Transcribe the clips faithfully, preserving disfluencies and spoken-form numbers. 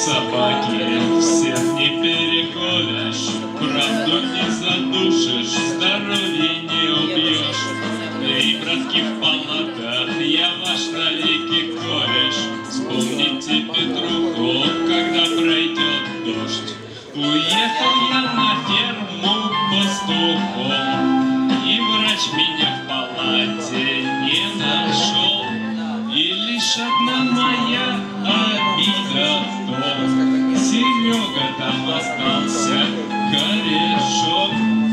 собаки, всех не переколешь, правду не задушишь, здоровье не убьешь. Эй, братки в палатах, я ваш навеки кореш. Вспомните Петруху, когда пройдет дождь. Уехал я на ферму пастухом, и врач меня в палате не нашел. И лишь одна моя обида в том, Серега там остался корешок.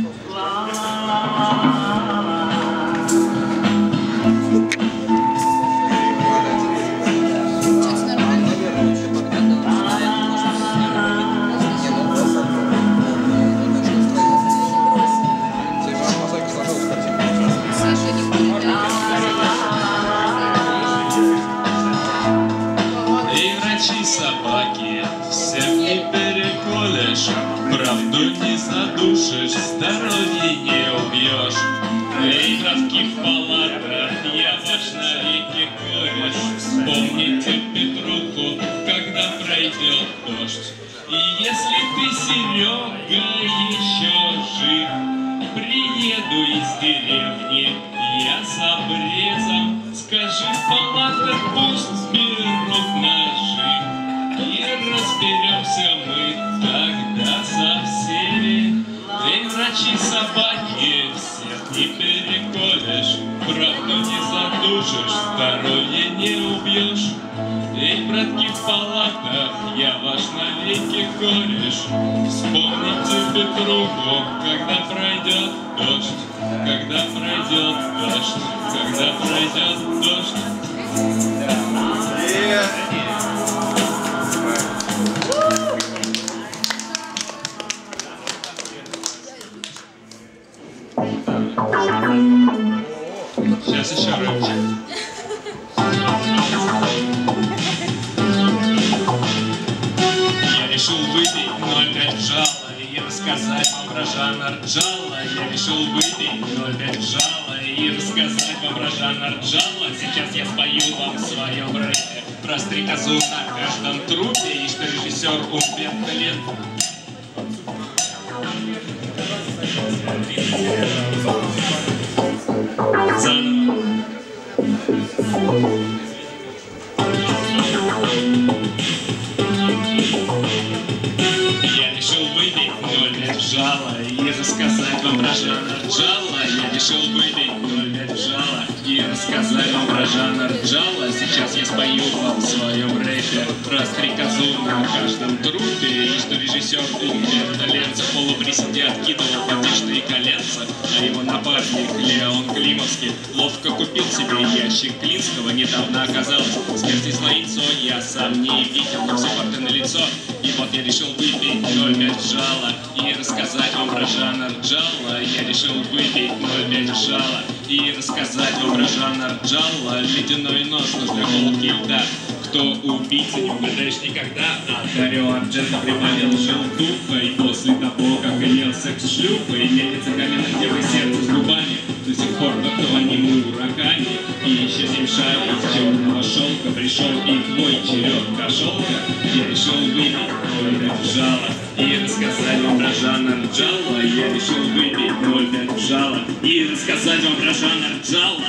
Собаки, всех не переколешь, правду не задушишь, здоровье не убьешь. Эй, братки в палатах, я ваш навеки кореш. Вспомните Петруху, когда пройдет дождь. И если ты, Серега, еще жив, приеду из деревни я с обрезом. Скажи в палатах, пусть берут ножи, и разберемся мы тогда со всеми. Эй, врачи собаки, всех не переколешь, правду не задушишь, здоровье не убьешь. Эй, братки в палатах, я ваш навеки кореш. Вспомните Петруху, когда пройдет дождь, когда пройдет дождь, когда пройдет дождь. Сейчас еще рыбчик. Я решил выпить, но опять жало и рассказать вам про Жана Рджала. Я решил выпить, но опять жало и рассказать вам про Жана Рджала. Сейчас я спою вам в своем рэпе про стрекозу на каждом трупе и что режиссер Умберто лет. Заново. Я решил выпить, но опять жало и рассказать вам про Жана Рджала. Я решил выпить, но опять жало и рассказать вам про Жана Рджала. Сейчас я спою вам в своем рэпе про стрекозу на каждом трупе и что режиссер Умберто Ленцо в полуприседе откидывал потешные коленца, а его напарник Леон Климовский ловко купил себе ящик Клинского. Недавно оказалось, смерть на яйцо я сам не видел, но все факты на лицо. И вот я решил выпить, но опять жало и рассказать вам про Жана Рджала. Я решил выпить, но опять жало и рассказать вам про Жана Рджала. Ледяной нож, нужны холодки льда. Кто убийца, не угадаешь никогда. А Дарио Ардженто прибавил желтухой после того, как имел секс с шлюпой. Мельница каменных девой сердце с губами до сих пор доктованимую руками. И еще семь шарей из черного шелка пришел и твой черед кошелка. Я решил выпить, но опять жало и рассказать вам про Жана Рджала. Я решил выпить, но опять жало и рассказать вам про Жана Рджала.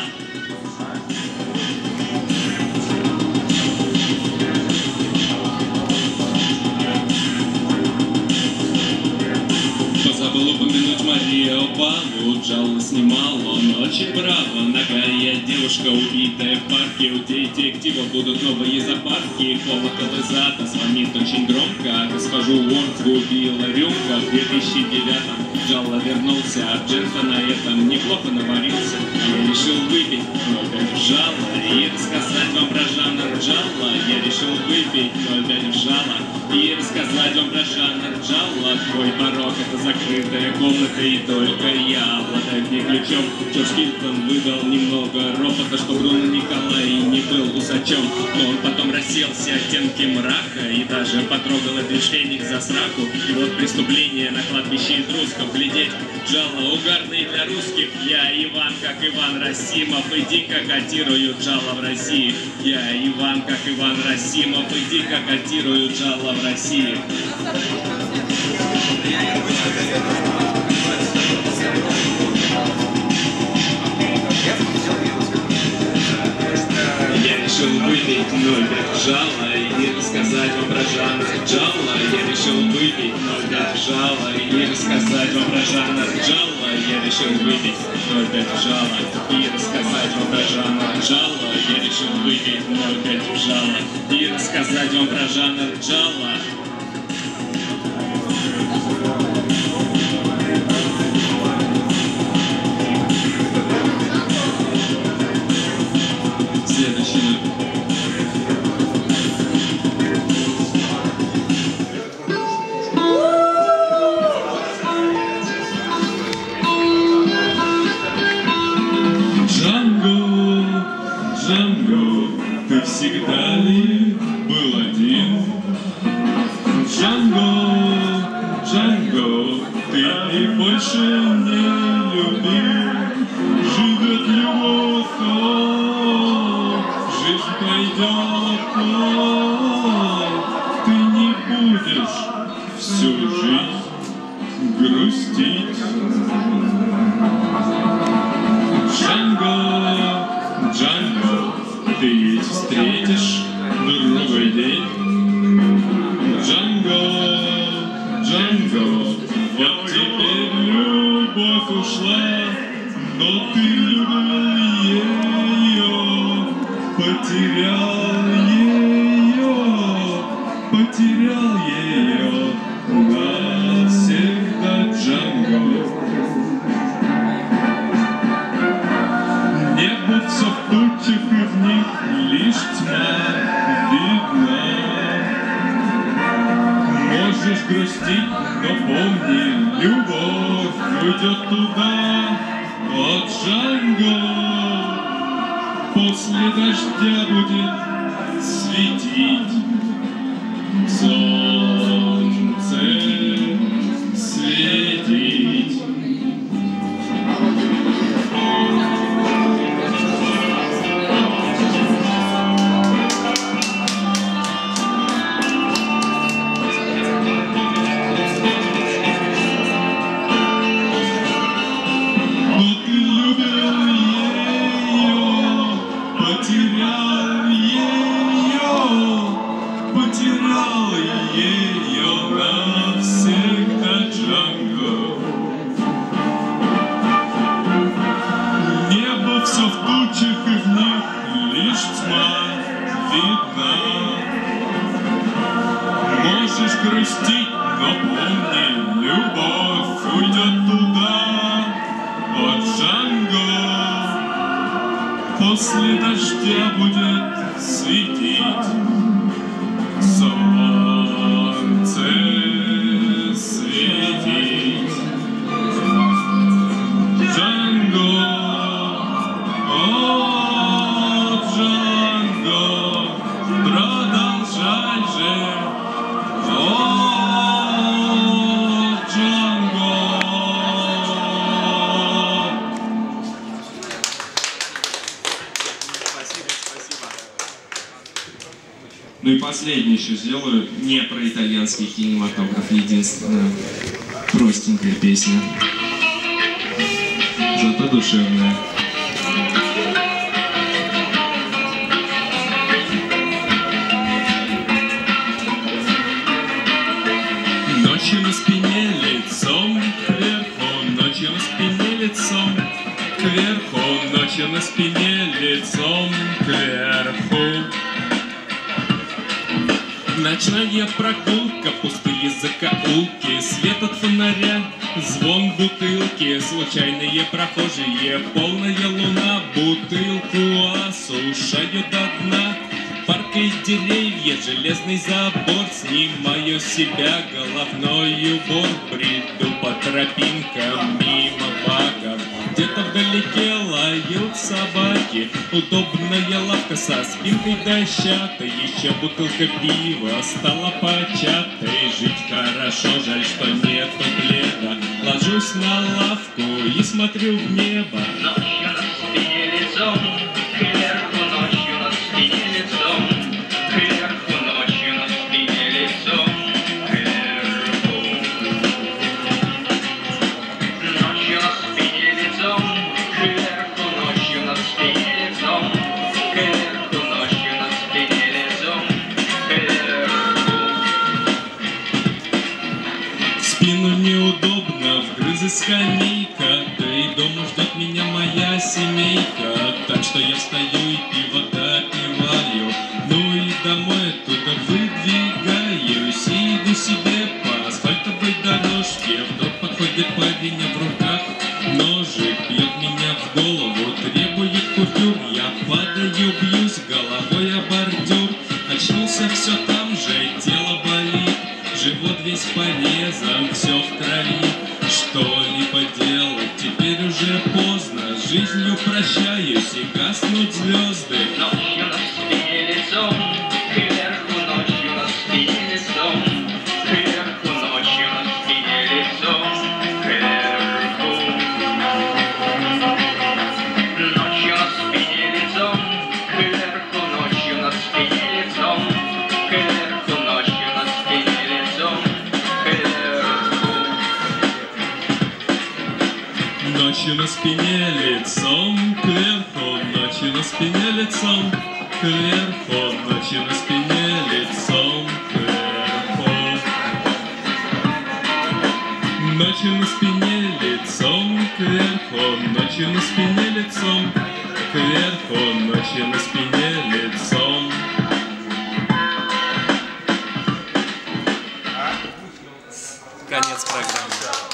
Позабыл упомянуть Марию Павлу. Джалло снимал, он очень браво. Ногая девушка, убитая в парке. У детектива будут новые запарки. Колокол из ада звонит очень громко. Госпожу Уорд сгубила рюмка. В две тысячи девятом Джалло вернулся, а Ардженто на этом неплохо наварился. Я решил выпить, но опять жало и рассказать вам про Жана Рджала. Я решил выпить, но опять жало и рассказать вам про Жана Рджала. Твой порог — это закрытая комната, и только я обладаю не ключом. Джордж Килтон выдал немного ропота, что Бруно Николай не был усачом. Но он потом расселся оттенки мрака и даже потрогал Эдельштейник за сраку. И вот преступление на кладбище этрусков. Глядеть джало угарные для русских. Я Иван, как Иван Расимов, и дико котирую джало в России. Я Иван, как Иван Расимов, и дико котирую джало в России. Я решил выпить ноль пять джала и рассказать вам про жанр джала. Я решил выпить ноль пять джала и рассказать вам про жанр джала. Я решил выпить ноль пять джала и рассказать вам про жанр джала. Я решил выпить ноль пять джала и рассказать вам про жанр джала. Следующий. Джанго, Джанго, ты всегда ли был один? Джанго, Джанго, ты и больше не любил. Живет любовь, жизнь пойдет, ты не будешь всю жизнь грустить. Джанго, Джанго, ты ведь встретишь другой день. Джанго, Джанго, вот теперь любовь ушла, но ты любил ее, потерял ее, потерял ее навсегда, Джанго. Небо все в тучах, и в них лишь тьма видна. Можешь грустить, но помни, любовь уйдет туда. О, Джанго, после дождя будет светить солнце, светить. Можешь грустить, но помни, любовь уйдет туда. О, Джанго, после дождя будет светить солнце, светить. Джанго, о, Джанго, продолжай же. Ну и последний еще сделаю, не про итальянский кинематограф, единственная простенькая песня, зато душевная. Ночью на спине лицом кверху, ночью на спине лицом кверху, ночью на спине лицом кверху. Ночная прогулка, пустые закоулки, свет от фонаря, звон бутылки, случайные прохожие, полная луна бутылку осушают до дна. Парк и деревья, железный забор, снимаю с себя головной убор, бреду по тропинкам мимо баков. Где-то вдалеке лают собаки, удобная лавка со спинкой дощатой, еще бутылка пива стала початой. Жить хорошо, жаль, что нету пледа. Ложусь на лавку и смотрю в небо. Ночью на спине лицом, кверху, ночью на спине лицом, кверху, ночью на спине лицом, кверху. Ночью на спине лицом, кверху, ночью на спине лицом, кверху, ночью на спине лицом, кверху. Спину неудобно, вгрызет скамейка, да и дома ждет меня моя семейка. Так что я встаю и пиво допиваю, ну и домой оттуда выдвигаюсь и иду себе по асфальтовой дорожке. Вдруг подходит парень, а в руках ножик, бьет меня в голову, требует купюр. Я падаю, бьюсь головой о бордюр. Очнулся все там же, тело болит, живот весь порезан, все в крови. Что-либо делать теперь уже поздно, с жизнью прощаюсь и гаснут звезды. Ночью на спине лицом, кверху, ночью на спине лицом, кверху, ночью на спине лицом, кверху. Ночью на спине лицом, кверху, ночью на спине лицом, кверху, ночью на спине лицом, кверху. Ночью на спине лицом кверху, ночью на спине лицом кверху, ночью на спине лицом кверху. Ночью на спине лицом кверху, ночью на спине лицом кверху, ночью на спине лицом. Конец программы.